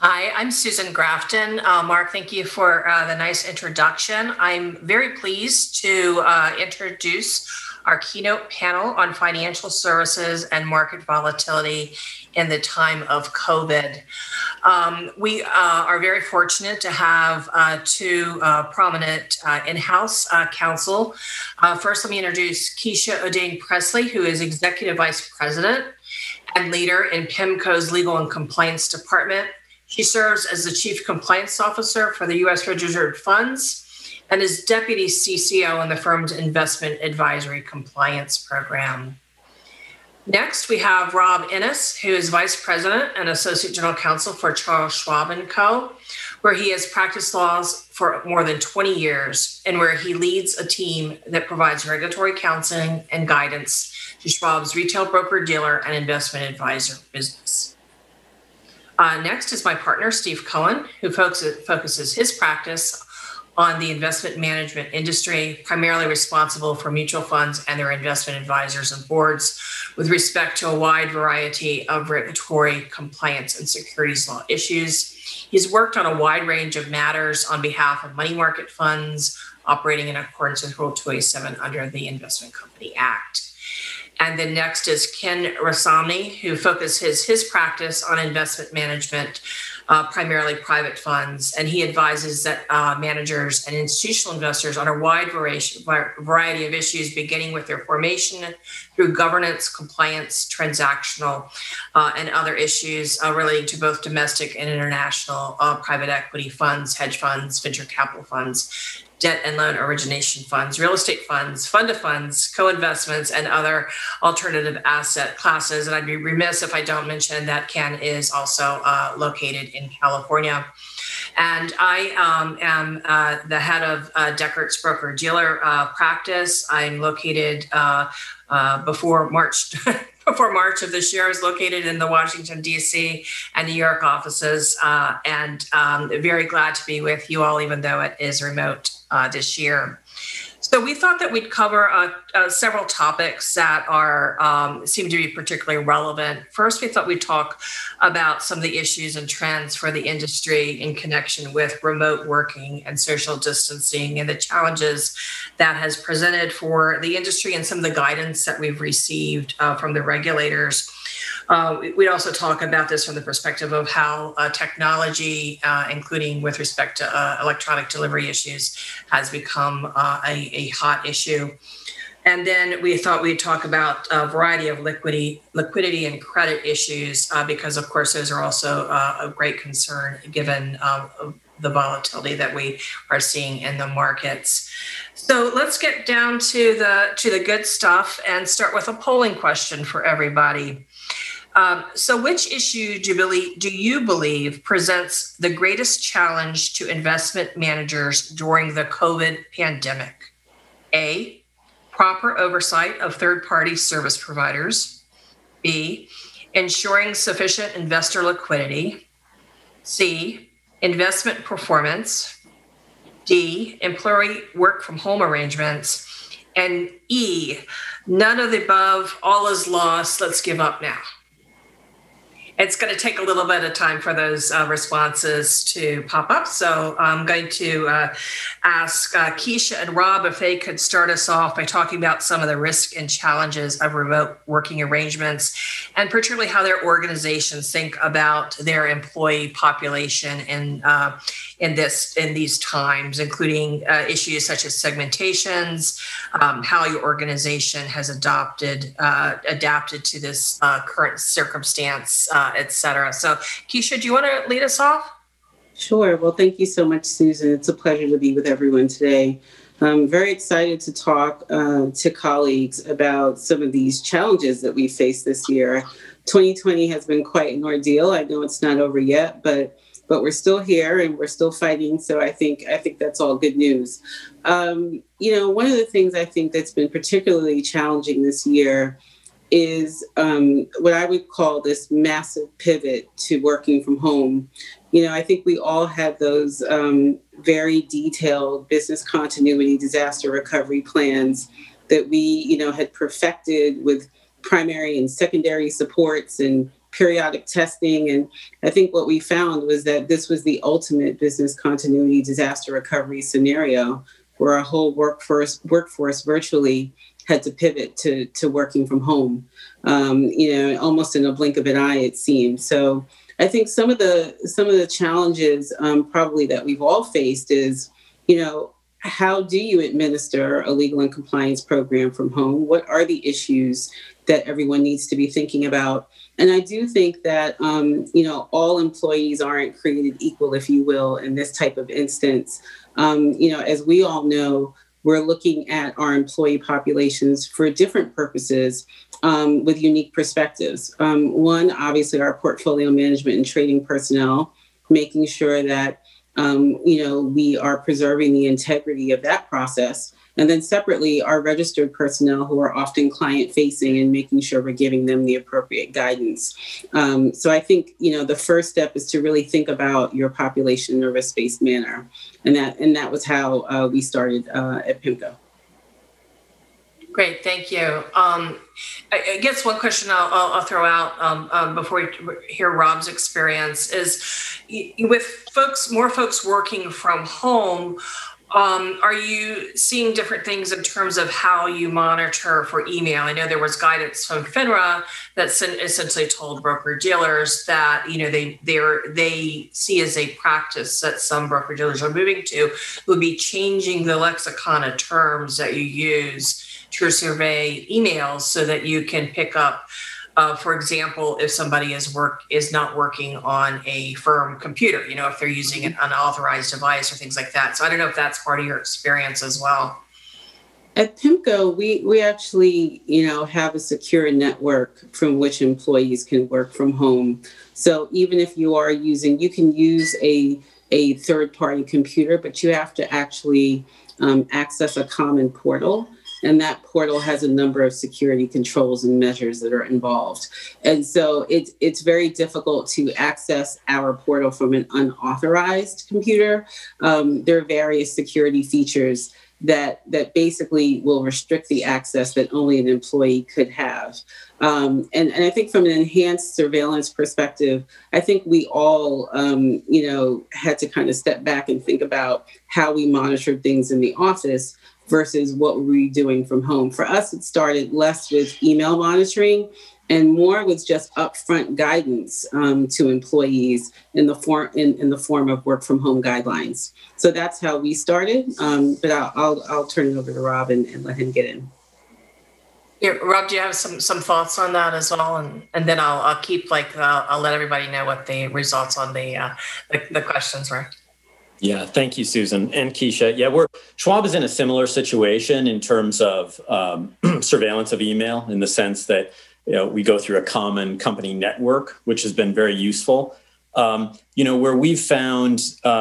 Hi, I'm Susan Grafton. Mark, thank you for the nice introduction. I'm very pleased to introduce our keynote panel on financial services and market volatility in the time of COVID. We are very fortunate to have two prominent in-house counsel. First, let me introduce Keisha Audian-Pressley, who is Executive Vice President and leader in PIMCO's Legal and Compliance Department. She serves as the Chief Compliance Officer for the U.S. Registered Funds and is Deputy CCO in the firm's Investment Advisory Compliance Program. Next, we have Rob Innes, who is Vice President and Associate General Counsel for Charles Schwab & Co., where he has practiced laws for more than 20 years and where he leads a team that provides regulatory counseling and guidance to Schwab's retail broker-dealer and investment advisor business. Next is my partner, Steve Cohen, who focuses his practice on the investment management industry, primarily responsible for mutual funds and their investment advisors and boards with respect to a wide variety of regulatory compliance and securities law issues. He's worked on a wide range of matters on behalf of money market funds operating in accordance with Rule 287 under the Investment Company Act. And then next is Ken Rasamny, who focuses his practice on investment management, primarily private funds. And he advises that managers and institutional investors on a wide variety of issues, beginning with their formation through governance, compliance, transactional, and other issues relating to both domestic and international private equity funds, hedge funds, venture capital funds, debt and loan origination funds, real estate funds, fund of funds, co-investments, and other alternative asset classes. And I'd be remiss if I don't mention that Ken is also located in California. And I am the head of Dechert's broker-dealer practice. I'm located before March of this year. I was located in the Washington, D.C. and New York offices, and very glad to be with you all, even though it is remote this year. So we thought that we'd cover several topics that are seem to be particularly relevant. First, we thought we'd talk about some of the issues and trends for the industry in connection with remote working and social distancing and the challenges that has presented for the industry and some of the guidance that we've received from the regulators. We'd also talk about this from the perspective of how technology, including with respect to electronic delivery issues, has become a hot issue. And then we thought we'd talk about a variety of liquidity and credit issues, because, of course, those are also of great concern given the volatility that we are seeing in the markets. So let's get down to the good stuff and start with a polling question for everybody. So which issue do you believe presents the greatest challenge to investment managers during the COVID pandemic? A, proper oversight of third-party service providers. B, ensuring sufficient investor liquidity. C, investment performance. D, employee work from home arrangements. And E, none of the above, all is lost, let's give up now. It's going to take a little bit of time for those responses to pop up. So I'm going to ask Keisha and Rob if they could start us off by talking about some of the risks and challenges of remote working arrangements, and particularly how their organizations think about their employee population in these times, including issues such as segmentations, how your organization has adapted to this current circumstance, et cetera. So Keisha, do you want to lead us off? Sure. Well, thank you so much, Susan. It's a pleasure to be with everyone today. I'm very excited to talk to colleagues about some of these challenges that we face this year. 2020 has been quite an ordeal. I know it's not over yet, but we're still here and we're still fighting. So I think that's all good news. One of the things I think that's been particularly challenging this year is what I would call this massive pivot to working from home. I think we all had those very detailed business continuity, disaster recovery plans that we, had perfected with primary and secondary supports and periodic testing. And I think what we found was that this was the ultimate business continuity disaster recovery scenario, where our whole workforce virtually had to pivot to working from home, almost in a blink of an eye, it seemed. So I think some of the challenges probably that we've all faced is, how do you administer a legal and compliance program from home? What are the issues that everyone needs to be thinking about? And I do think that, all employees aren't created equal, if you will, in this type of instance. As we all know, we're looking at our employee populations for different purposes with unique perspectives. One, obviously, our portfolio management and trading personnel, making sure that we are preserving the integrity of that process. And then separately, our registered personnel, who are often client-facing, and making sure we're giving them the appropriate guidance. So I think, the first step is to really think about your population in a risk-based manner. And that was how we started at PIMCO. Great, thank you. I guess one question I'll throw out before we hear Rob's experience is, with more folks working from home, are you seeing different things in terms of how you monitor for email? I know there was guidance from FINRA that essentially told broker-dealers that they see as a practice that some broker-dealers are moving to, would be changing the lexicon of terms that you use to survey emails so that you can pick up, for example, if somebody is not working on a firm computer, if they're using an unauthorized device or things like that. So I don't know if that's part of your experience as well. At PIMCO, we actually, have a secure network from which employees can work from home. So even if you can use a third-party computer, but you have to actually access a common portal. And that portal has a number of security controls and measures that are involved. And so it's very difficult to access our portal from an unauthorized computer. There are various security features that basically will restrict the access that only an employee could have. And I think from an enhanced surveillance perspective, I think we all, had to kind of step back and think about how we monitored things in the office versus what were we doing from home. For us, it started less with email monitoring and more with just upfront guidance to employees in the form of work from home guidelines. So that's how we started. But I'll turn it over to Rob and let him get in. Yeah, Rob, do you have some thoughts on that as well? And then I'll keep I'll let everybody know what the results on the questions were. Yeah, thank you, Susan and Keisha. Yeah, Schwab is in a similar situation in terms of surveillance of email, in the sense that we go through a common company network, which has been very useful. Where we've found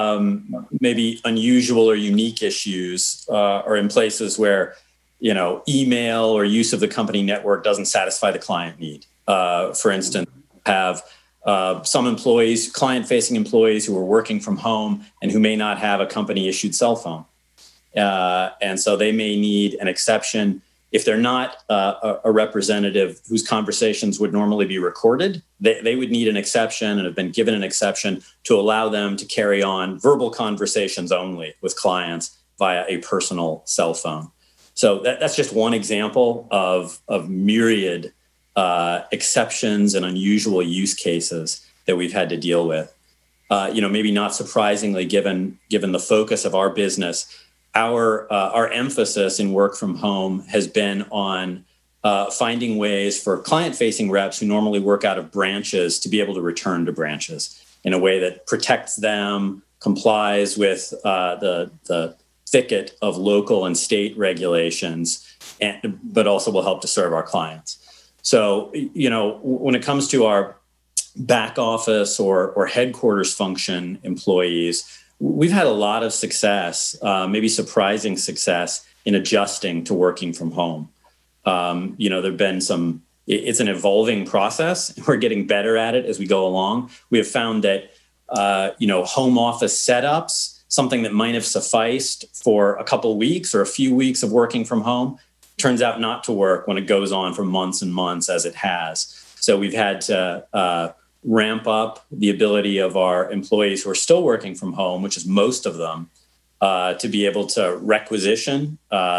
maybe unusual or unique issues are in places where email or use of the company network doesn't satisfy the client need. For instance, have some employees, client-facing employees, who are working from home and who may not have a company-issued cell phone. And so they may need an exception. If they're not a representative whose conversations would normally be recorded, they would need an exception, and have been given an exception to allow them to carry on verbal conversations only with clients via a personal cell phone. So that's just one example of myriad exceptions and unusual use cases that we've had to deal with. Maybe not surprisingly, given the focus of our business, our emphasis in work from home has been on finding ways for client-facing reps who normally work out of branches to be able to return to branches in a way that protects them, complies with the thicket of local and state regulations, but also will help to serve our clients. So, when it comes to our back office or headquarters function employees, we've had a lot of success, maybe surprising success, in adjusting to working from home. There've been it's an evolving process. We're getting better at it as we go along. We have found that, home office setups, something that might have sufficed for a couple of weeks or a few weeks of working from home, turns out not to work when it goes on for months and months, as it has. So we've had to ramp up the ability of our employees who are still working from home, which is most of them, to be able to requisition,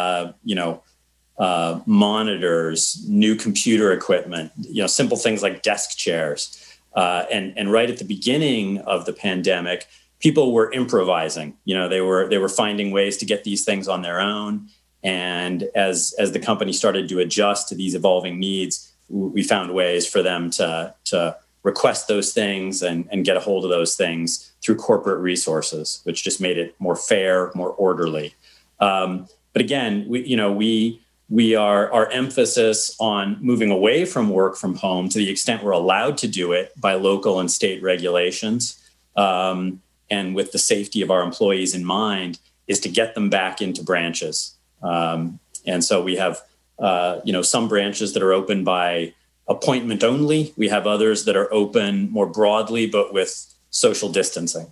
monitors, new computer equipment, simple things like desk chairs. And right at the beginning of the pandemic, people were improvising. They were finding ways to get these things on their own. And as the company started to adjust to these evolving needs, we found ways for them to request those things and get a hold of those things through corporate resources, which just made it more fair, more orderly. But again, our emphasis on moving away from work from home to the extent we're allowed to do it by local and state regulations, and with the safety of our employees in mind, is to get them back into branches. And so we have, some branches that are open by appointment only. We have others that are open more broadly, but with social distancing.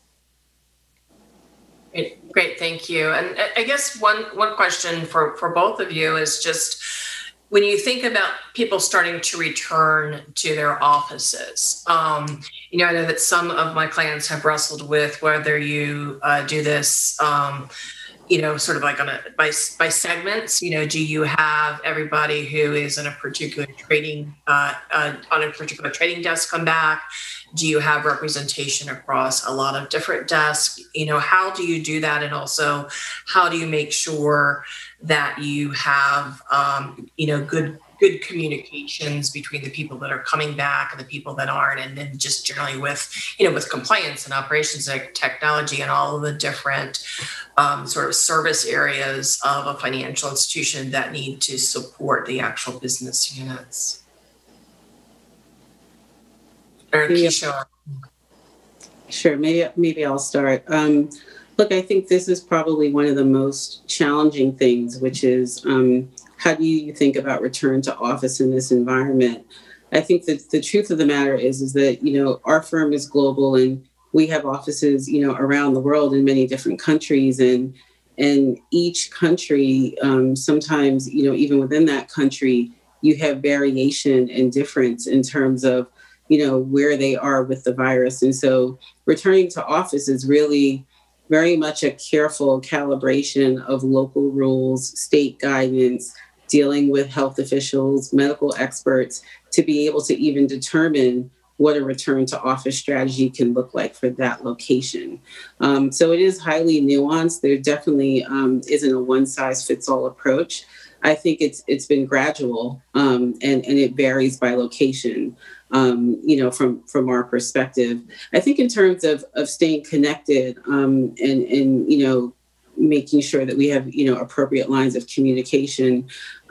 Great, thank you. And I guess one question for both of you is just when you think about people starting to return to their offices. I know that some of my clients have wrestled with whether you do this, sort of like by segments. Do you have everybody who is in a particular trading on a particular trading desk come back? Do you have representation across a lot of different desks? How do you do that? And also, how do you make sure that you have, good communications between the people that are coming back and the people that aren't, and then just generally with compliance and operations and technology and all of the different sort of service areas of a financial institution that need to support the actual business units? Or Keisha. Sure, maybe I'll start. Look, I think this is probably one of the most challenging things, which is how do you think about return to office in this environment? I think that the truth of the matter is that, our firm is global and we have offices, around the world in many different countries, and each country, sometimes, even within that country, you have variation and difference in terms of, where they are with the virus. And so returning to office is really very much a careful calibration of local rules, state guidance, dealing with health officials, medical experts, to be able to even determine what a return to office strategy can look like for that location. So it is highly nuanced. There definitely isn't a one size fits all approach. I think it's been gradual, and it varies by location. From our perspective, I think in terms of staying connected, and making sure that we have, appropriate lines of communication.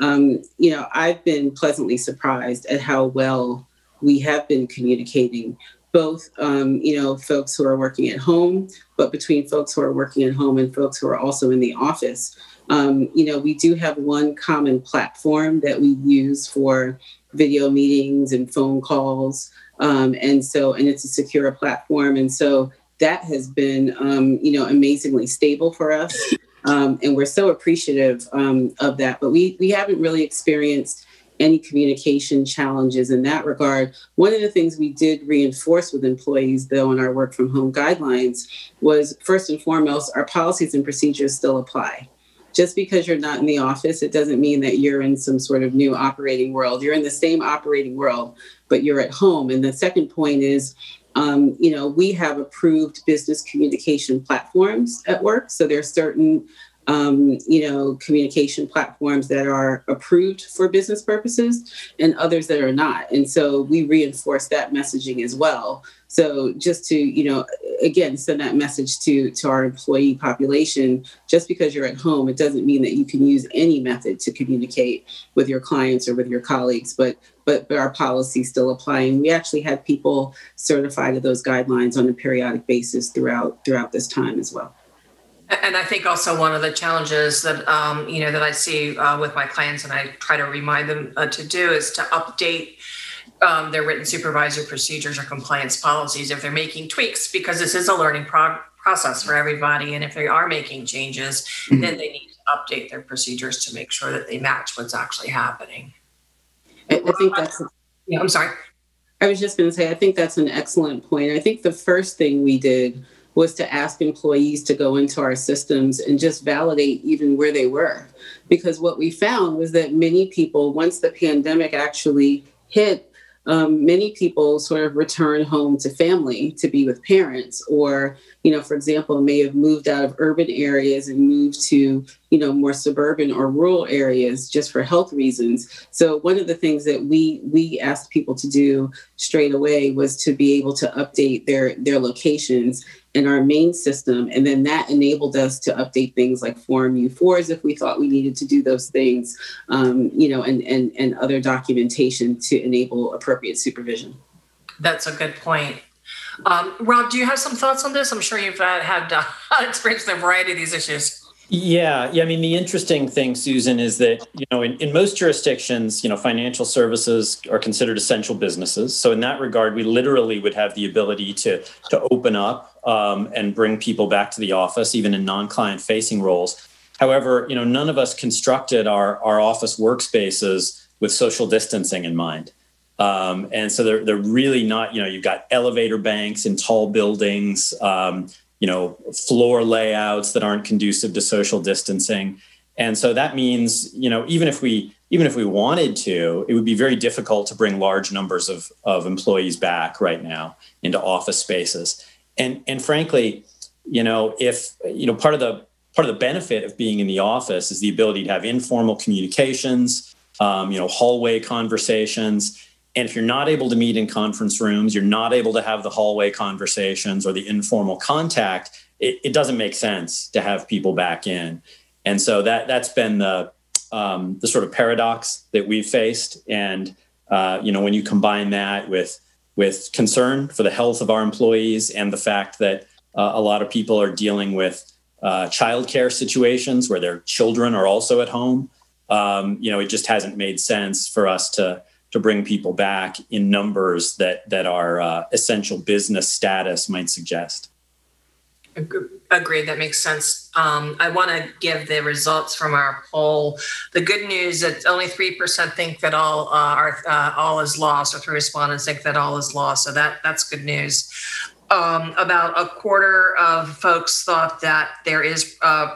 I've been pleasantly surprised at how well we have been communicating, both, folks who are working at home, but between folks who are working at home and folks who are also in the office. We do have one common platform that we use for video meetings and phone calls. And it's a secure platform. And so that has been, amazingly stable for us. And we're so appreciative of that. But we haven't really experienced any communication challenges in that regard. One of the things we did reinforce with employees, though, in our work from home guidelines was, first and foremost, our policies and procedures still apply. Just because you're not in the office, it doesn't mean that you're in some sort of new operating world. You're in the same operating world, but you're at home. And the second point is, we have approved business communication platforms at work. So there are certain, communication platforms that are approved for business purposes and others that are not. And so we reinforce that messaging as well. So just to, again, send that message to our employee population, just because you're at home, it doesn't mean that you can use any method to communicate with your clients or with your colleagues, but our policies still apply. And we actually had people certified to those guidelines on a periodic basis throughout this time as well. And I think also one of the challenges that, that I see with my clients, and I try to remind them to do, is to update their written supervisory procedures or compliance policies if they're making tweaks, because this is a learning process for everybody. And if they are making changes, then they need to update their procedures to make sure that they match what's actually happening. I think that's... Yeah, I'm sorry. I was just going to say, I think that's an excellent point. I think the first thing we did was to ask employees to go into our systems and just validate even where they were. Because what we found was that many people, once the pandemic actually hit, many people sort of return home to family to be with parents, or, for example, may have moved out of urban areas and moved to, more suburban or rural areas just for health reasons. So one of the things that we asked people to do straight away was to be able to update their locations in our main system. And then that enabled us to update things like Form U4s if we thought we needed to do those things, and other documentation to enable appropriate supervision. That's a good point. Rob, do you have some thoughts on this? I'm sure you've had experience with a variety of these issues. Yeah. I mean, the interesting thing, Susan, is that, in most jurisdictions, financial services are considered essential businesses. So in that regard, we literally would have the ability to open up and bring people back to the office, even in non-client facing roles. However, none of us constructed our office workspaces with social distancing in mind. And so they're really not, you've got elevator banks in tall buildings, floor layouts that aren't conducive to social distancing. And so that means, even if we wanted to, it would be very difficult to bring large numbers of employees back right now into office spaces. And frankly, if, part of the benefit of being in the office is the ability to have informal communications, hallway conversations. And if you're not able to meet in conference rooms, you're not able to have the hallway conversations or the informal contact, it doesn't make sense to have people back in. And so that's been the sort of paradox that we've faced. And, when you combine that with concern for the health of our employees and the fact that a lot of people are dealing with childcare situations where their children are also at home, it just hasn't made sense for us to bring people back in numbers that our essential business status might suggest. Agreed. That makes sense. I want to give the results from our poll. The good news is that only 3% think that all is lost, or 3 respondents think that all is lost. So that's good news. About a quarter of folks thought that there is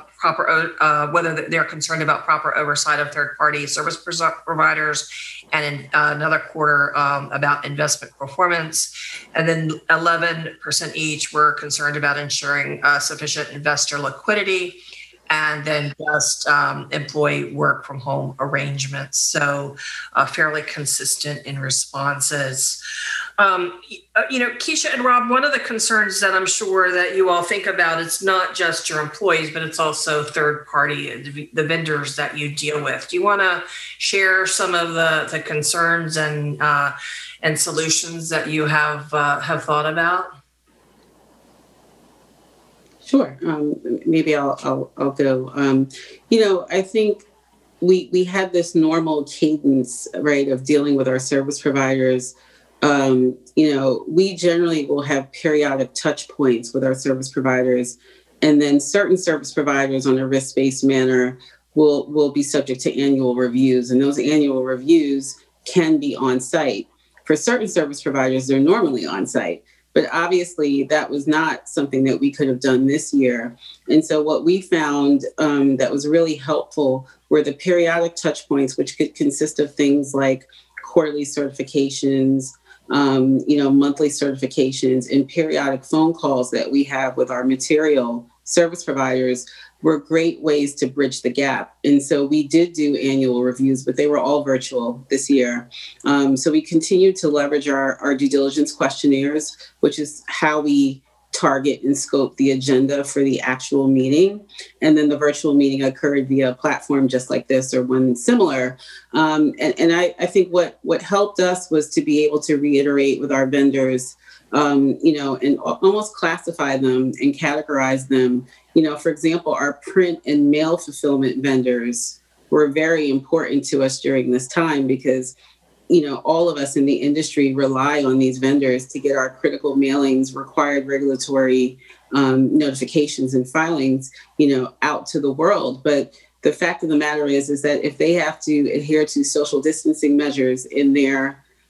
whether they're concerned about proper oversight of third-party service providers, and another quarter about investment performance. And then 11% each were concerned about ensuring sufficient investor liquidity, and then just employee work from home arrangements. So fairly consistent in responses. Keisha and Rob, one of the concerns that I'm sure that you all think about, it's not just your employees, but it's also third party, the vendors that you deal with. Do you want to share some of the concerns and solutions that you have thought about? Sure. Maybe I'll go. I think we had this normal cadence, right, of dealing with our service providers. We generally will have periodic touch points with our service providers, and then certain service providers on a risk-based manner will be subject to annual reviews, and those annual reviews can be on site. For certain service providers, they're normally on site. But obviously, that was not something that we could have done this year. And so what we found that was really helpful were the periodic touch points, which could consist of things like quarterly certifications, monthly certifications, and periodic phone calls that we have with our material service providers were great ways to bridge the gap. And so we did do annual reviews, but they were all virtual this year. So we continued to leverage our due diligence questionnaires, which is how we target and scope the agenda for the actual meeting. And then the virtual meeting occurred via a platform just like this or one similar. And I think what helped us was to be able to reiterate with our vendors, and almost classify them and categorize them. For example, our print and mail fulfillment vendors were very important to us during this time because, all of us in the industry rely on these vendors to get our critical mailings, required regulatory notifications and filings, out to the world. But the fact of the matter is that if they have to adhere to social distancing measures in their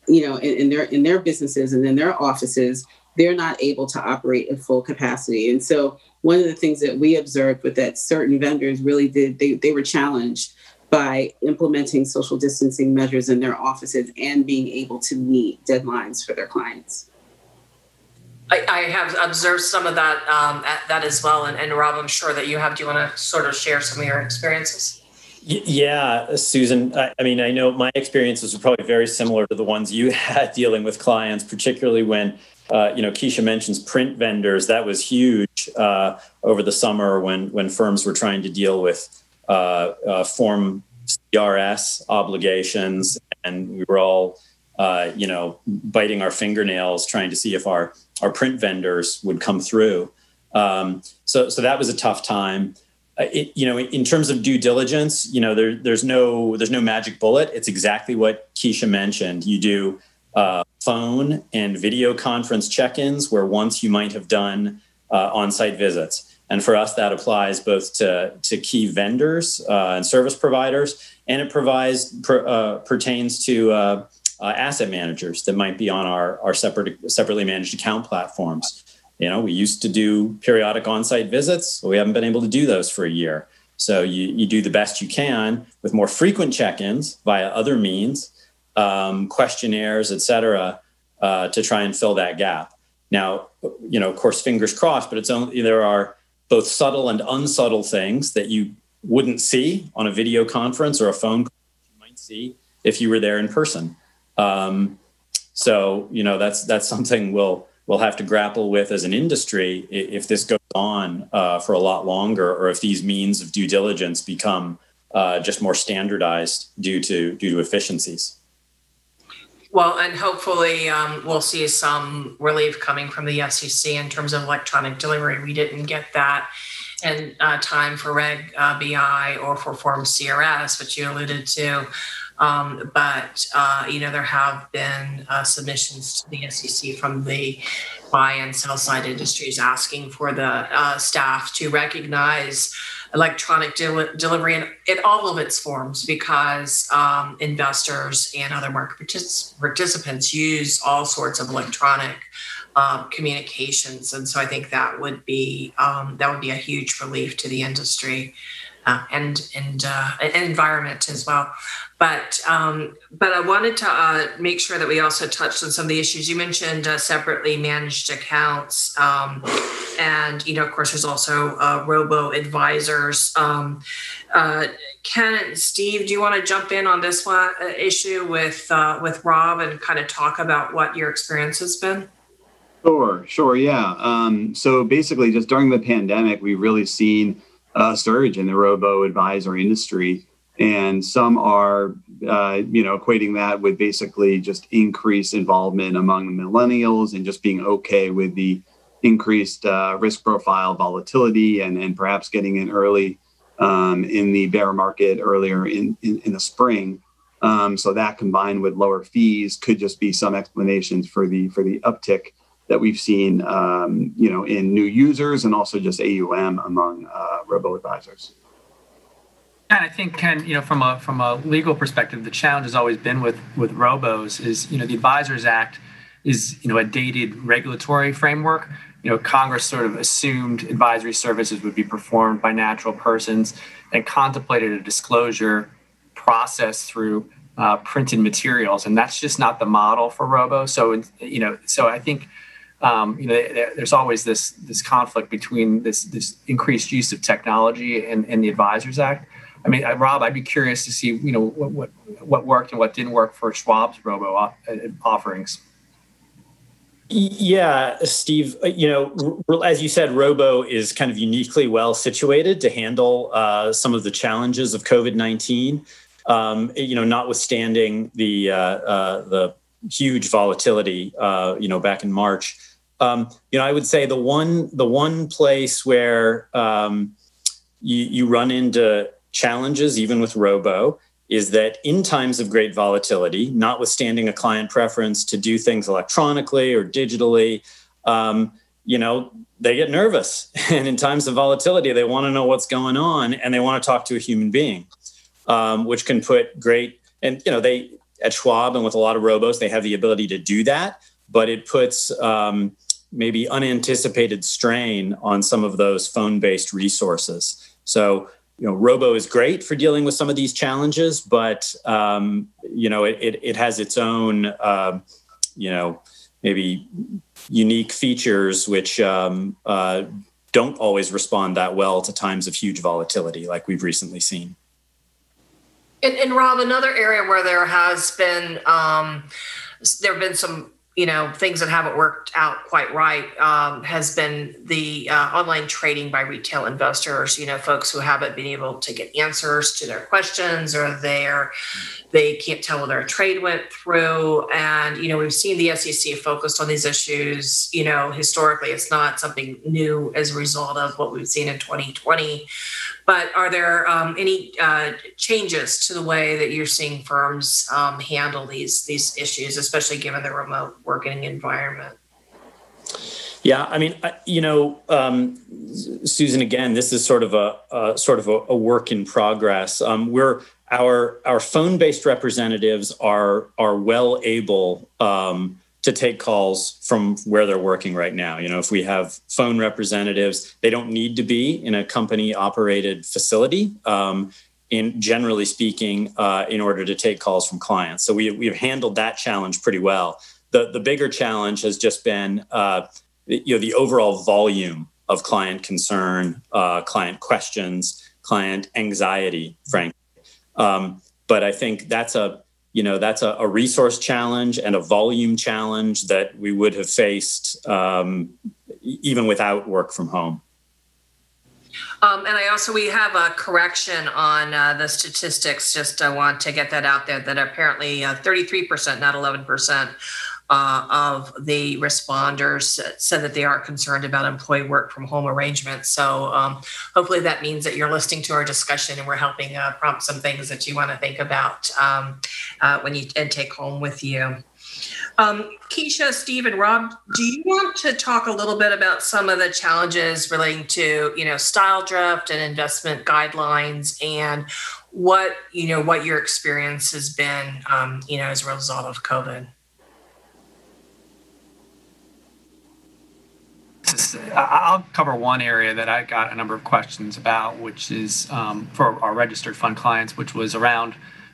in their businesses and in their offices, they're not able to operate at full capacity. And so one of the things that we observed was that certain vendors really they were challenged by implementing social distancing measures in their offices and being able to meet deadlines for their clients. I have observed some of that as well. And Rob, I'm sure that you have. Do you want to sort of share some of your experiences? Yeah, Susan, I mean, I know my experiences are probably very similar to the ones you had dealing with clients, particularly when, Keisha mentions print vendors. That was huge over the summer when firms were trying to deal with Form CRS obligations, and we were all, biting our fingernails trying to see if our print vendors would come through. So that was a tough time. In terms of due diligence, there's no magic bullet. It's exactly what Keisha mentioned. You do phone and video conference check-ins where once you might have done on-site visits. And for us, that applies both to key vendors and service providers, and it pertains to asset managers that might be on our separately managed account platforms. We used to do periodic on-site visits, but we haven't been able to do those for a year. So you do the best you can with more frequent check-ins via other means, questionnaires, et cetera, to try and fill that gap. Now, of course, fingers crossed, but there are both subtle and unsubtle things that you wouldn't see on a video conference or a phone call you might see if you were there in person. So that's something we'll have to grapple with as an industry if this goes on for a lot longer, or if these means of due diligence become just more standardized due to efficiencies. Well, and hopefully we'll see some relief coming from the SEC in terms of electronic delivery. We didn't get that in time for Reg BI or for Form CRS, which you alluded to. But there have been submissions to the SEC from the buy and sell side industries asking for the staff to recognize electronic delivery in all of its forms, because investors and other market participants use all sorts of electronic communications, and so I think that would be a huge relief to the industry and environment as well. But I wanted to make sure that we also touched on some of the issues you mentioned. Separately managed accounts, and of course, there's also robo advisors. Ken and Steve, do you want to jump in on this one issue with Rob and kind of talk about what your experience has been? Sure, yeah. So basically, just during the pandemic, we've really seen a surge in the robo advisor industry. And some are, equating that with basically just increased involvement among the millennials and just being okay with the increased risk profile volatility and perhaps getting in early in the bear market earlier in the spring. So that combined with lower fees could just be some explanations for the uptick that we've seen, in new users and also just AUM among robo advisors. And I think, Ken, from a legal perspective, the challenge has always been with robos is, the Advisors Act is, a dated regulatory framework. Congress sort of assumed advisory services would be performed by natural persons and contemplated a disclosure process through printed materials, and that's just not the model for robo. So, so I think, there's always this conflict between this increased use of technology and the Advisors Act. I mean, Rob, I'd be curious to see, what worked and what didn't work for Schwab's robo offerings. Yeah, Steve, as you said, robo is kind of uniquely well situated to handle some of the challenges of COVID-19, notwithstanding the huge volatility, back in March. I would say the one place where you run into challenges, even with robo, is that in times of great volatility, notwithstanding a client preference to do things electronically or digitally, they get nervous. And in times of volatility, they want to know what's going on and they want to talk to a human being, which can put great, and at Schwab and with a lot of robos, they have the ability to do that, but it puts maybe unanticipated strain on some of those phone-based resources. So, robo is great for dealing with some of these challenges, but it has its own maybe unique features which don't always respond that well to times of huge volatility like we've recently seen. And Rob, another area where there have been some things that haven't worked out quite right has been the online trading by retail investors, folks who haven't been able to get answers to their questions, or they can't tell whether a trade went through. And, we've seen the SEC focused on these issues. Historically, it's not something new as a result of what we've seen in 2020. But are there any changes to the way that you're seeing firms handle these issues, especially given the remote working environment? Yeah, I mean, Susan, again, this is sort of a work in progress. Our phone-based representatives are well able to take calls from where they're working right now. If we have phone representatives, they don't need to be in a company-operated facility, generally speaking, in order to take calls from clients. So we've handled that challenge pretty well. The bigger challenge has just been the overall volume of client concern, client questions, client anxiety, frankly. But I think that's a resource challenge and a volume challenge that we would have faced even without work from home. And we have a correction on the statistics. Just I want to get that out there, that apparently 33%, not 11%, of the responders said that they are concerned about employee work from home arrangements. So hopefully that means that you're listening to our discussion and we're helping prompt some things that you want to think about when you take home with you. Keisha, Steve, and Rob, do you want to talk a little bit about some of the challenges relating to, style drift and investment guidelines, and what your experience has been, as a result of COVID? I'll cover one area that I got a number of questions about, which is for our registered fund clients, which was around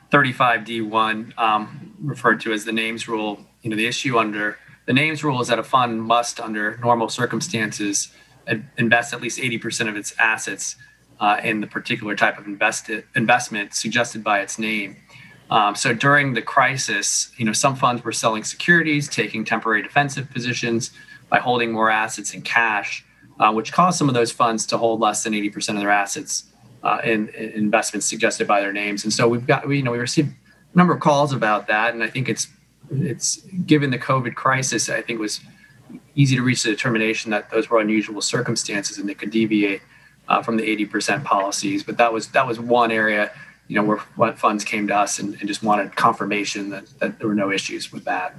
35D1, referred to as the names rule. The issue under the names rule is that a fund must, under normal circumstances, invest at least 80% of its assets in the particular type of investment suggested by its name. So during the crisis, some funds were selling securities, taking temporary defensive positions by holding more assets in cash, which caused some of those funds to hold less than 80% of their assets in investments suggested by their names. And so we received a number of calls about that, and I think it's given the COVID crisis, I think it was easy to reach the determination that those were unusual circumstances and they could deviate from the 80% policies. But that was one area, where funds came to us and just wanted confirmation that there were no issues with that.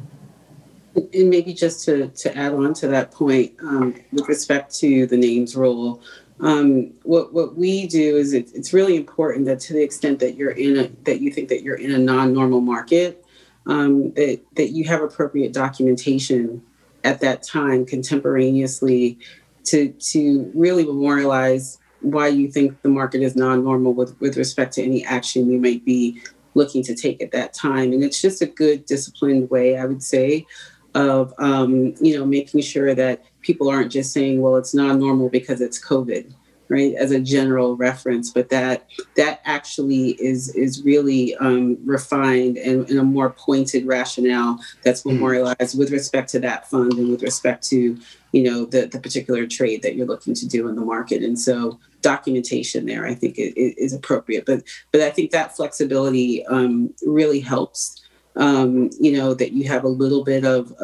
And maybe just to add on to that point, with respect to the names rule, what we do is it's really important that, to the extent that you think that you're in a non-normal market, that you have appropriate documentation at that time contemporaneously to really memorialize why you think the market is non-normal with respect to any action you might be looking to take at that time. And it's just a good disciplined way, I would say, of making sure that people aren't just saying, well, it's non-normal because it's COVID, right, as a general reference, but that actually is really refined and a more pointed rationale that's memorialized with respect to that fund and with respect to, the particular trade that you're looking to do in the market. And so documentation there, I think, is appropriate. But I think that flexibility really helps. That you have a little bit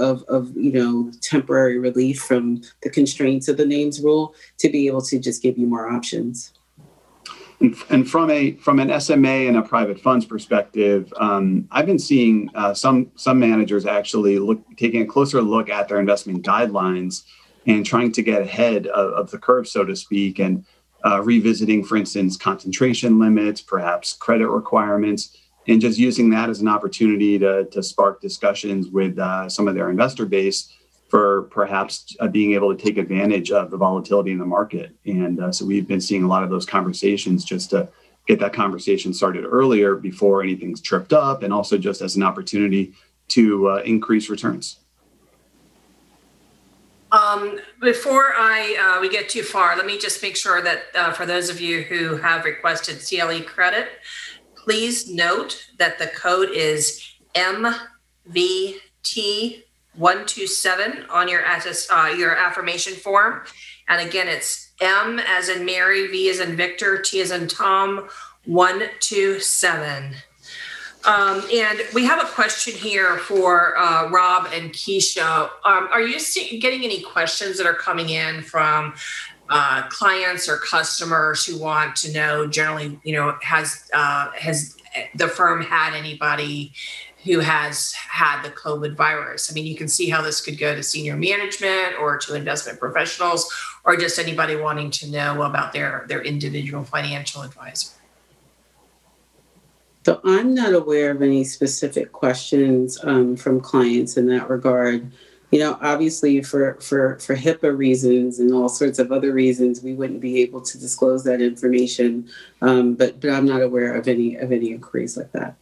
of temporary relief from the constraints of the names rule to be able to just give you more options. And from an SMA and a private funds perspective, I've been seeing some managers actually taking a closer look at their investment guidelines and trying to get ahead of the curve, so to speak, and revisiting, for instance, concentration limits, perhaps credit requirements, and just using that as an opportunity to spark discussions with some of their investor base for perhaps being able to take advantage of the volatility in the market. And so we've been seeing a lot of those conversations just to get that conversation started earlier before anything's tripped up, and also just as an opportunity to increase returns. Before we get too far, let me just make sure that for those of you who have requested CLE credit, please note that the code is MVT127 on your affirmation form. And again, it's M as in Mary, V as in Victor, T as in Tom, 127. And we have a question here for Rob and Keisha. Are you getting any questions that are coming in from clients or customers who want to know generally, has the firm had anybody who has had the COVID virus? I mean, you can see how this could go to senior management or to investment professionals, or just anybody wanting to know about their individual financial advisor. So I'm not aware of any specific questions from clients in that regard. Obviously for HIPAA reasons and all sorts of other reasons, we wouldn't be able to disclose that information. But I'm not aware of any inquiries like that.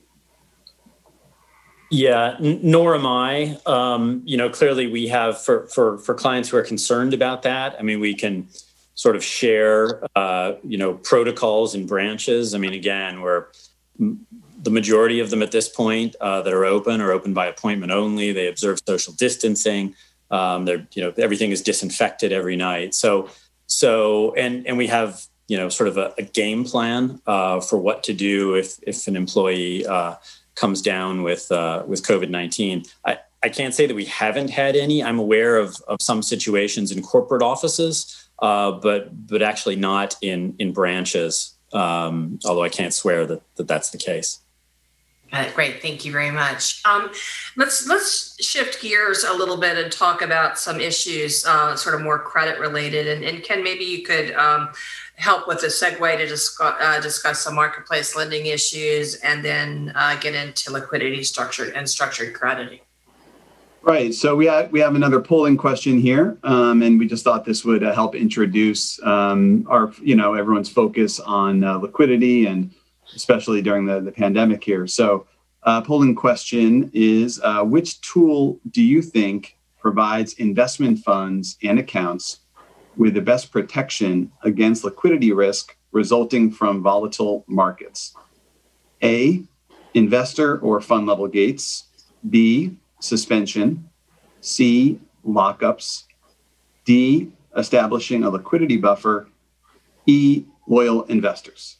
Yeah, nor am I. Clearly we have for clients who are concerned about that. I mean, we can sort of share, protocols and branches. I mean, again, the majority of them at this point that are open by appointment only. They observe social distancing. Everything is disinfected every night. So we have, sort of a game plan for what to do if an employee comes down with COVID-19. I can't say that we haven't had any. I'm aware of some situations in corporate offices, but actually not in branches. Although I can't swear that that's the case. Great, thank you very much. Let's shift gears a little bit and talk about some issues, sort of more credit related. And Ken, maybe you could help with a segue to discuss some marketplace lending issues, and then get into liquidity structured crediting. Right. So we have another polling question here, and we just thought this would help introduce our everyone's focus on liquidity, and especially during the pandemic here. So polling question is, which tool do you think provides investment funds and accounts with the best protection against liquidity risk resulting from volatile markets? A, investor or fund level gates. B, suspension. C, lockups. D, establishing a liquidity buffer. E, loyal investors.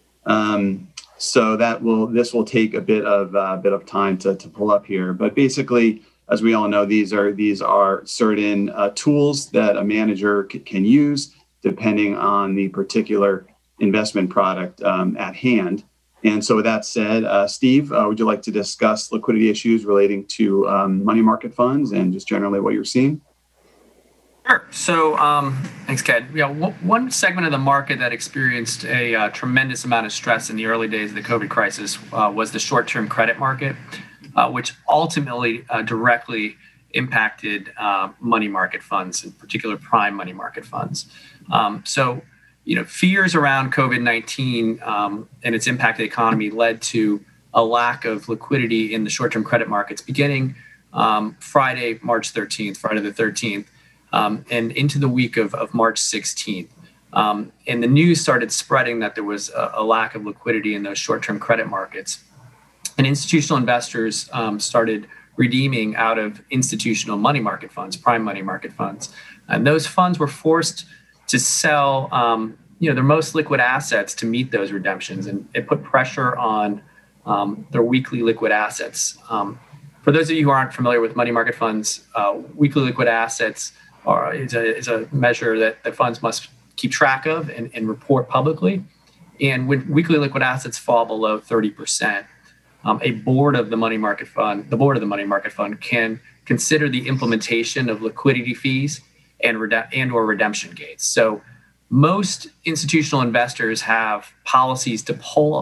So this will take a bit of time to pull up here, but basically, as we all know, these are certain tools that a manager can use depending on the particular investment product at hand. And so with that said, Steve, would you like to discuss liquidity issues relating to money market funds and just generally what you're seeing? Sure. So thanks, Ken. Yeah, one segment of the market that experienced a tremendous amount of stress in the early days of the COVID crisis was the short-term credit market, which ultimately directly impacted money market funds, in particular prime money market funds. So fears around COVID-19 and its impact on the economy led to a lack of liquidity in the short-term credit markets beginning Friday, March 13th, Friday the 13th. And into the week of March 16th. And the news started spreading that there was a lack of liquidity in those short-term credit markets. And institutional investors started redeeming out of institutional money market funds, prime money market funds. And those funds were forced to sell their most liquid assets to meet those redemptions. And it put pressure on their weekly liquid assets. For those of you who aren't familiar with money market funds, weekly liquid assets is a measure that the funds must keep track of and report publicly. And when weekly liquid assets fall below 30%, the board of the money market fund can consider the implementation of liquidity fees and or redemption gates. So most institutional investors have policies to pull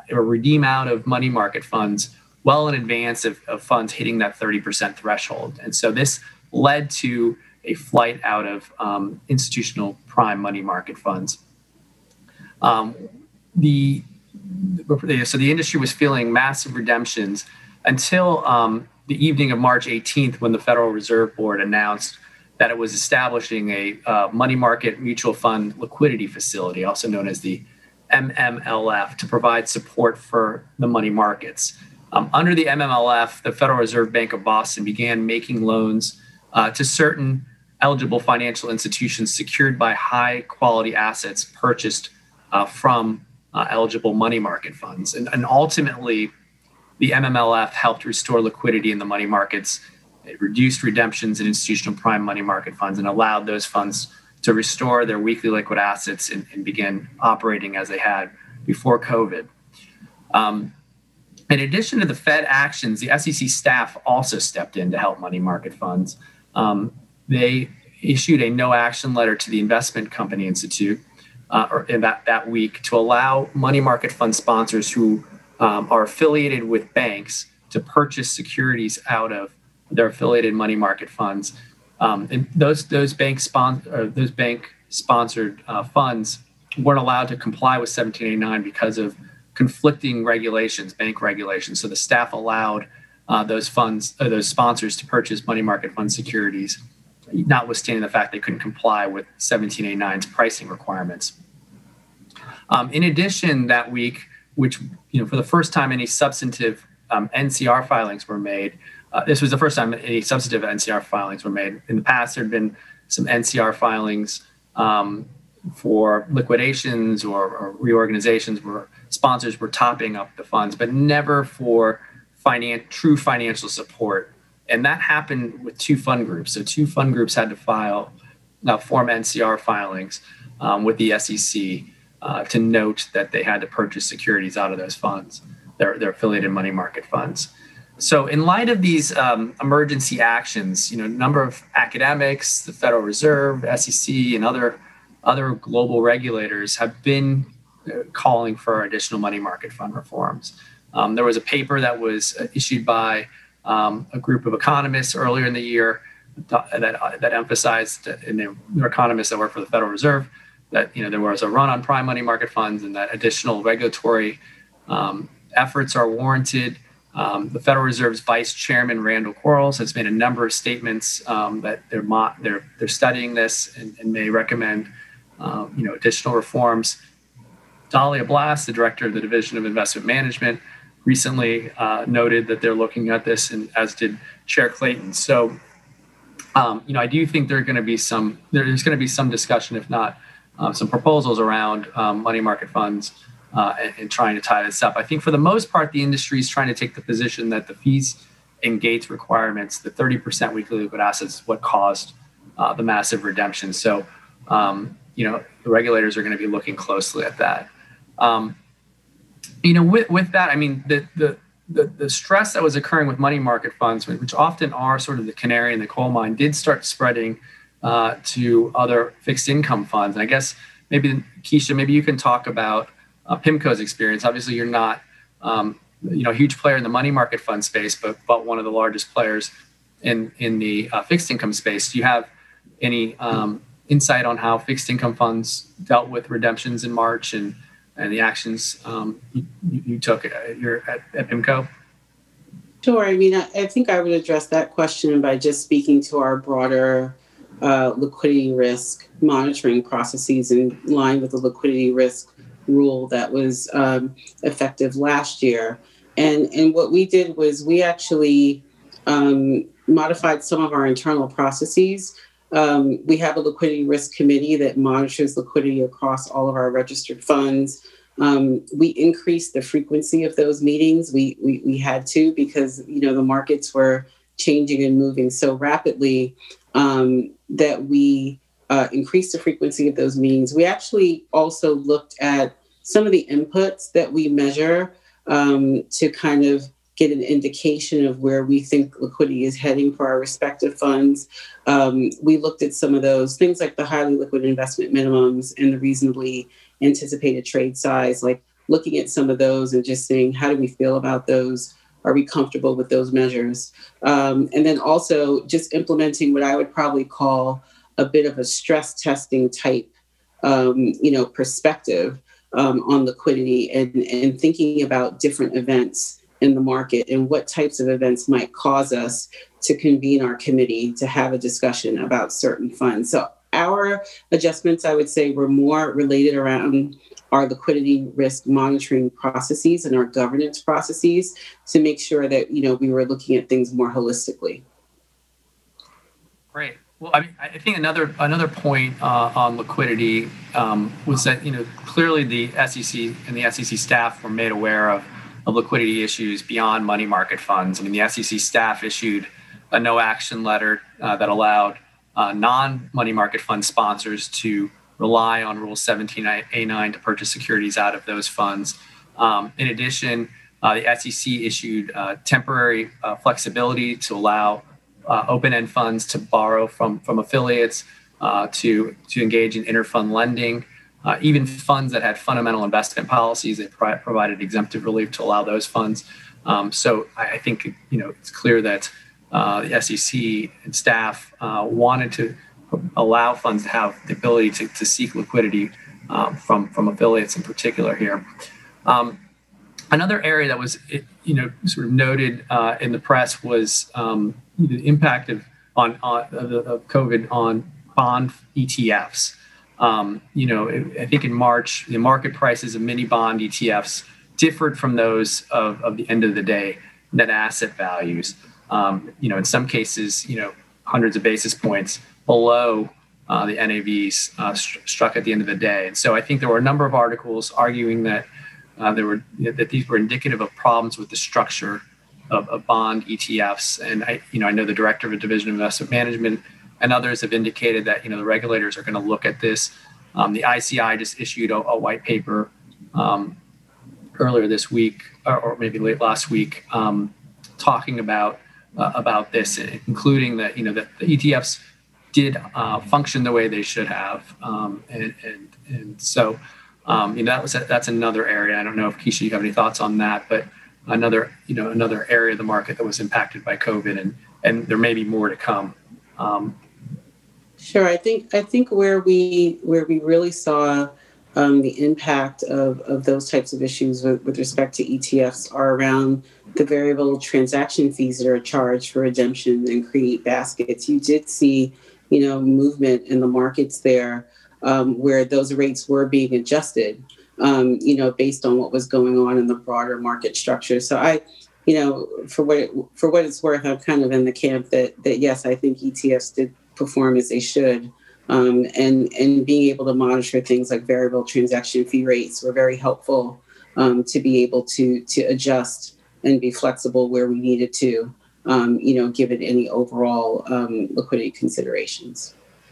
or redeem out of money market funds well in advance of funds hitting that 30% threshold. And so this led to a flight out of institutional prime money market funds. So the industry was feeling massive redemptions until the evening of March 18th, when the Federal Reserve Board announced that it was establishing a money market mutual fund liquidity facility, also known as the MMLF, to provide support for the money markets. Under the MMLF, the Federal Reserve Bank of Boston began making loans to certain eligible financial institutions secured by high quality assets purchased from eligible money market funds. And ultimately, the MMLF helped restore liquidity in the money markets. It reduced redemptions in institutional prime money market funds and allowed those funds to restore their weekly liquid assets and begin operating as they had before COVID. In addition to the Fed actions, the SEC staff also stepped in to help money market funds. They issued a no action letter to the Investment Company Institute that week to allow money market fund sponsors who are affiliated with banks to purchase securities out of their affiliated money market funds. And those bank sponsored funds weren't allowed to comply with 1789 because of conflicting regulations, bank regulations. So the staff allowed those sponsors to purchase money market fund securities, notwithstanding the fact they couldn't comply with 1789's pricing requirements. In addition, that week, which for the first time any substantive NCR filings were made. This was the first time any substantive NCR filings were made. In the past, there had been some NCR filings for liquidations or reorganizations where sponsors were topping up the funds, but never for true financial support. And that happened with two fund groups. So two fund groups had to form NCR filings with the SEC to note that they had to purchase securities out of those funds, their affiliated money market funds. So in light of these emergency actions, a number of academics, the Federal Reserve, SEC, and other global regulators have been calling for additional money market fund reforms. There was a paper that was issued by a group of economists earlier in the year that emphasized, and they were economists that work for the Federal Reserve, that there was a run on prime money market funds and that additional regulatory efforts are warranted. The Federal Reserve's Vice Chairman Randall Quarles has made a number of statements that they're studying this and may recommend additional reforms. Dahlia Blast, the director of the Division of Investment Management, recently noted that they're looking at this, and as did Chair Clayton. So, I do think there's going to be some discussion, if not some proposals around money market funds and trying to tie this up. I think for the most part, the industry is trying to take the position that the fees and gates requirements, the 30% weekly liquid assets, is what caused the massive redemption. So, the regulators are going to be looking closely at that. With that, I mean, the stress that was occurring with money market funds, which often are sort of the canary in the coal mine, did start spreading to other fixed income funds. And I guess maybe, Keisha, maybe you can talk about PIMCO's experience. Obviously, you're not a huge player in the money market fund space, but one of the largest players in the fixed income space. Do you have any insight on how fixed income funds dealt with redemptions in March and the actions you took at PIMCO? Sure. I mean, I think I would address that question by just speaking to our broader liquidity risk monitoring processes in line with the liquidity risk rule that was effective last year. And what we did was we actually modified some of our internal processes. We have a liquidity risk committee that monitors liquidity across all of our registered funds. We increased the frequency of those meetings. We had to, because the markets were changing and moving so rapidly that we increased the frequency of those meetings. We actually also looked at some of the inputs that we measure to kind of get an indication of where we think liquidity is heading for our respective funds. We looked at some of those things like the highly liquid investment minimums and the reasonably anticipated trade size. Like looking at some of those and just saying, how do we feel about those? Are we comfortable with those measures? And then also just implementing what I would probably call a bit of a stress testing type, perspective on liquidity and thinking about different events in the market and what types of events might cause us to convene our committee to have a discussion about certain funds. So our adjustments, I would say, were more related around our liquidity risk monitoring processes and our governance processes to make sure that, we were looking at things more holistically. Great. Well, I think another point on liquidity was that, clearly the SEC and the SEC staff were made aware of liquidity issues beyond money market funds. The SEC staff issued a no action letter that allowed non-money market fund sponsors to rely on Rule 17A9 to purchase securities out of those funds. In addition, the SEC issued temporary flexibility to allow open-end funds to borrow from affiliates, to engage in inter-fund lending. Even funds that had fundamental investment policies, they provided exemptive relief to allow those funds. So I think it's clear that the SEC and staff wanted to allow funds to have the ability to seek liquidity from affiliates in particular here. Another area that was sort of noted in the press was the impact of COVID on bond ETFs. I think in March, the market prices of mini bond ETFs differed from those of the end of the day net asset values. In some cases, hundreds of basis points below the NAVs struck at the end of the day. And so I think there were a number of articles arguing that that these were indicative of problems with the structure of bond ETFs. And I know the director of a division of investment management and others have indicated that the regulators are going to look at this. The ICI just issued a white paper earlier this week, or maybe late last week, talking about this, including that that the ETFs did function the way they should have, and so that's another area. I don't know if Keisha, you have any thoughts on that, but another area of the market that was impacted by COVID, and there may be more to come. Sure, I think where we really saw the impact of those types of issues with respect to ETFs are around the variable transaction fees that are charged for redemption and create baskets. You did see, movement in the markets there where those rates were being adjusted, based on what was going on in the broader market structure. So for what it's worth, I'm kind of in the camp that yes, I think ETFs did perform as they should. And being able to monitor things like variable transaction fee rates were very helpful to be able to adjust and be flexible where we needed to, given any overall liquidity considerations.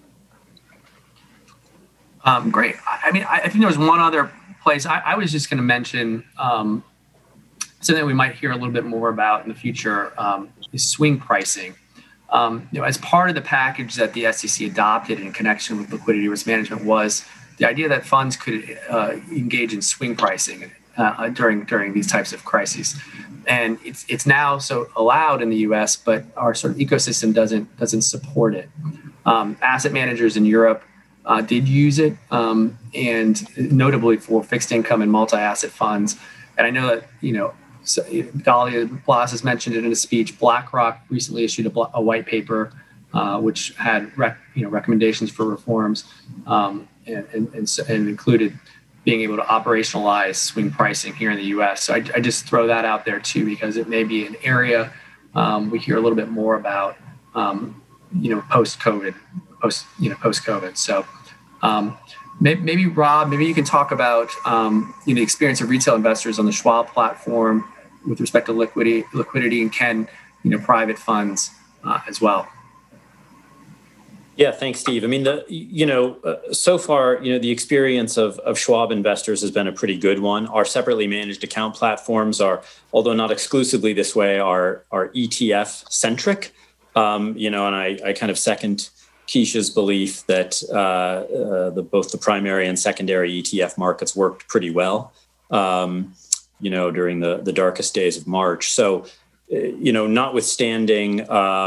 Great. I think there was one other place I was just going to mention, something we might hear a little bit more about in the future, is swing pricing. As part of the package that the SEC adopted in connection with liquidity risk management was the idea that funds could engage in swing pricing during these types of crises, and it's now so allowed in the U.S., but our sort of ecosystem doesn't support it. Asset managers in Europe did use it, and notably for fixed income and multi-asset funds. And I know that Dahlia Blas has mentioned it in a speech. BlackRock recently issued a white paper, which had recommendations for reforms, and included being able to operationalize swing pricing here in the U.S. So I just throw that out there too, because it may be an area we hear a little bit more about, post-COVID. So maybe Rob, maybe you can talk about the experience of retail investors on the Schwab platform with respect to liquidity, and Ken, private funds as well. Yeah, thanks, Steve. So far, the experience of Schwab investors has been a pretty good one. Our separately managed account platforms are, although not exclusively this way, are ETF centric. And I kind of second Keisha's belief that both the primary and secondary ETF markets worked pretty well during the darkest days of March. So, notwithstanding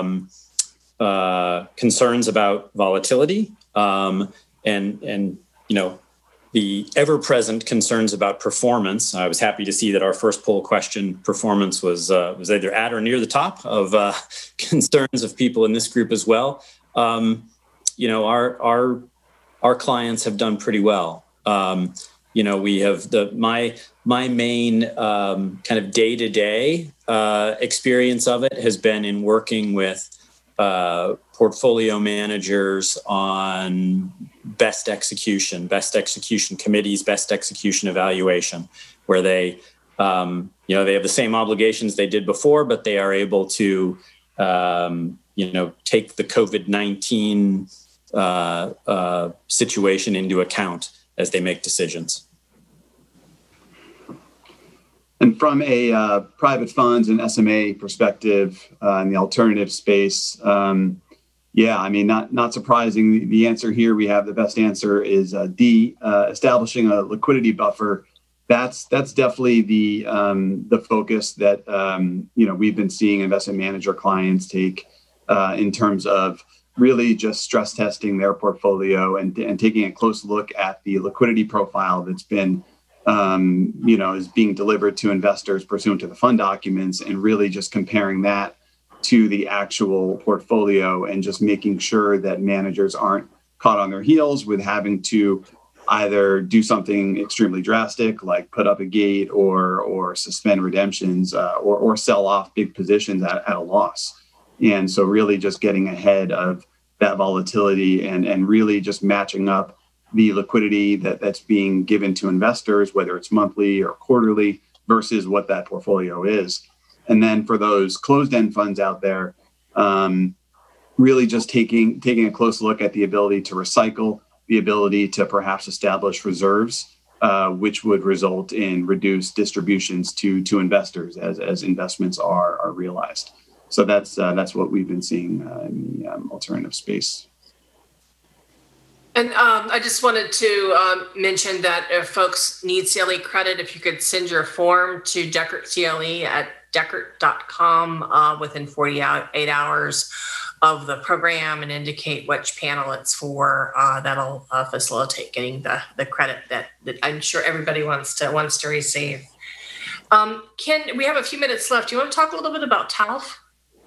concerns about volatility and the ever-present concerns about performance, I was happy to see that our first poll question performance was either at or near the top of concerns of people in this group as well. Our clients have done pretty well. We have my main kind of day-to-day experience of it has been in working with portfolio managers on best execution committees, best execution evaluation, where they have the same obligations they did before, but they are able to take the COVID-19 situation into account as they make decisions. And from a private funds and SMA perspective in the alternative space, not surprising. The answer here, we have the best answer is D, establishing a liquidity buffer. That's definitely the focus that we've been seeing investment manager clients take in terms of really just stress testing their portfolio and taking a close look at the liquidity profile that's been is being delivered to investors pursuant to the fund documents, and really just comparing that to the actual portfolio and just making sure that managers aren't caught on their heels with having to either do something extremely drastic, like put up a gate or suspend redemptions or sell off big positions at a loss. And so really just getting ahead of that volatility and really just matching up the liquidity that's being given to investors, whether it's monthly or quarterly, versus what that portfolio is. And then for those closed-end funds out there, really just taking a close look at the ability to recycle, the ability to perhaps establish reserves, which would result in reduced distributions to investors as investments are realized. So that's what we've been seeing in the alternative space. And I just wanted to mention that if folks need CLE credit, if you could send your form to Dechert CLE at Dechert.com within 48 hours of the program and indicate which panel it's for, that'll facilitate getting the credit that I'm sure everybody wants to receive. Ken, we have a few minutes left. Do you want to talk a little bit about TALF?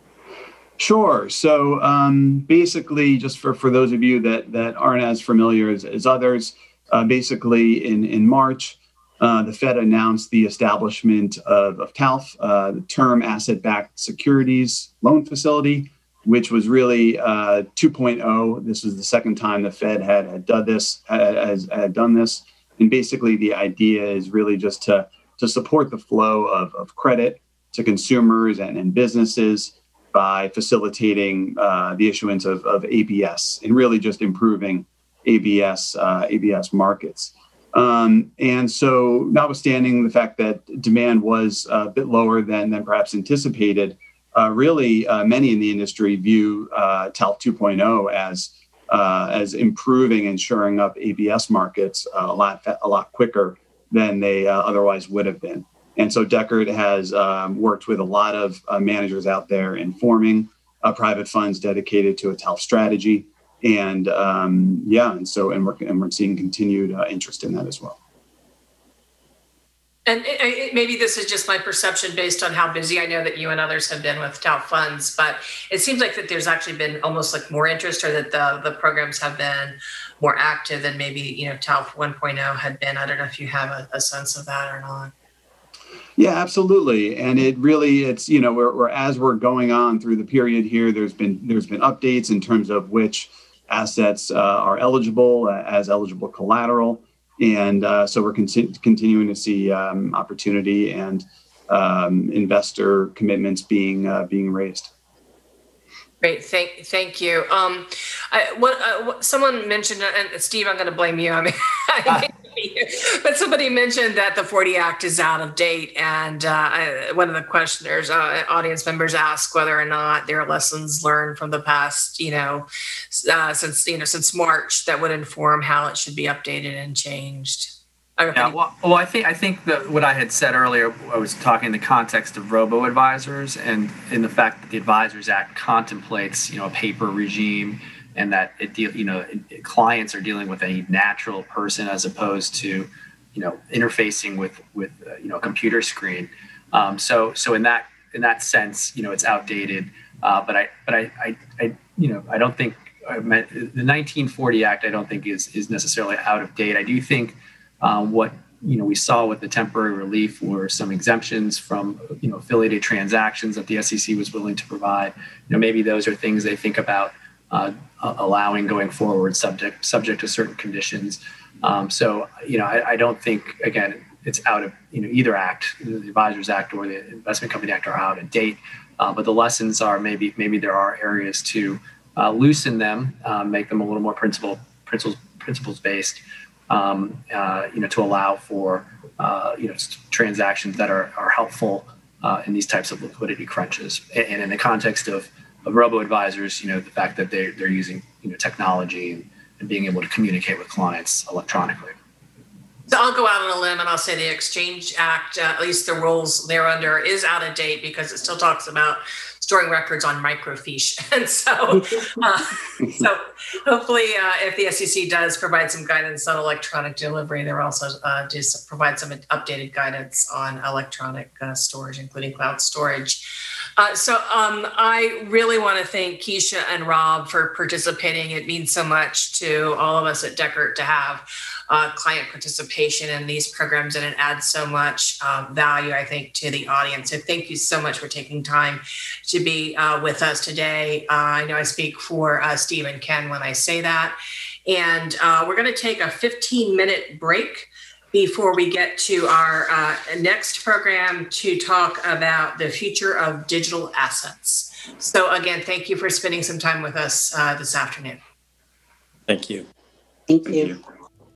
Sure. So basically, just for those of you that aren't as familiar as others, basically in March, the Fed announced the establishment of TALF, the Term Asset-Backed Securities Loan Facility, which was really 2.0. This was the second time the Fed had done this. And basically, the idea is really just to support the flow of credit to consumers and businesses by facilitating the issuance of ABS and really just improving ABS markets. And so notwithstanding the fact that demand was a bit lower than perhaps anticipated, really many in the industry view TALF 2.0 as improving and shoring up ABS markets a lot quicker than they otherwise would have been. And so Dechert has worked with a lot of managers out there in forming private funds dedicated to a TALF strategy. And we're seeing continued interest in that as well. And maybe this is just my perception based on how busy I know that you and others have been with TALF funds, but it seems like that there's actually been almost like more interest, or that the programs have been more active than maybe TALF 1.0 had been. I don't know if you have a sense of that or not. Yeah, absolutely. And it's as we're going on through the period here, there's been updates in terms of which assets are eligible as eligible collateral. And so we're continuing to see opportunity and investor commitments being raised. Great, thank you. Someone mentioned, and Steve, I'm going to blame you. But somebody mentioned that the 40 Act is out of date, and one of the questioners, audience members, asked whether or not there are lessons learned from the past, since March, that would inform how it should be updated and changed. Yeah, well, I think that what I had said earlier, I was talking in the context of robo-advisors and in the fact that the Advisors Act contemplates, a paper regime, and that clients are dealing with a natural person as opposed to, interfacing with a computer screen. So in that sense, it's outdated. But I don't think the 1940 Act, I don't think is necessarily out of date. I do think what we saw with the temporary relief were some exemptions from affiliated transactions that the SEC was willing to provide. Maybe those are things they think about allowing going forward, subject to certain conditions. I don't think, again, it's out of either act, the Advisors Act or the Investment Company Act, are out of date. But the lessons are maybe there are areas to loosen them, make them a little more principles based. To allow for transactions that are helpful in these types of liquidity crunches. And in the context of robo-advisors, the fact that they're using technology and being able to communicate with clients electronically. So I'll go out on a limb and I'll say the Exchange Act, at least the rules thereunder, is out of date because it still talks about storing records on microfiche. And so hopefully if the SEC does provide some guidance on electronic delivery, they're also just provide some updated guidance on electronic storage, including cloud storage. I really want to thank Keisha and Rob for participating. It means so much to all of us at Dechert to have client participation in these programs, and it adds so much value, I think, to the audience. So thank you so much for taking time to be with us today. I know I speak for Steve and Ken when I say that. And we're going to take a 15-minute break before we get to our next program to talk about the future of digital assets. So again, thank you for spending some time with us this afternoon. Thank you. Thank you.